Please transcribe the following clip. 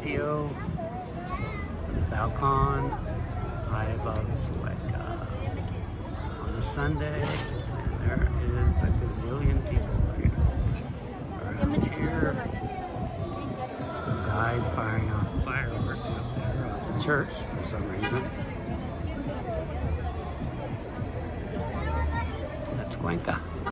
patio, the balcony, high above Sueca on a Sunday, and there is a gazillion people around here. Some guys firing off fireworks up there off the church for some reason. That's Cuenca.